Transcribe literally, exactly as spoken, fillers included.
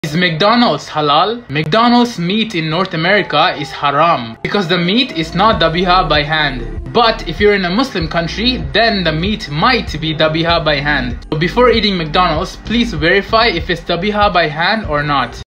Is McDonald's halal? McDonald's meat in North America is haram because the meat is not dabiha by hand. But if you're in a Muslim country, then the meat might be dabiha by hand. So before eating McDonald's, please verify if it's dabiha by hand or not.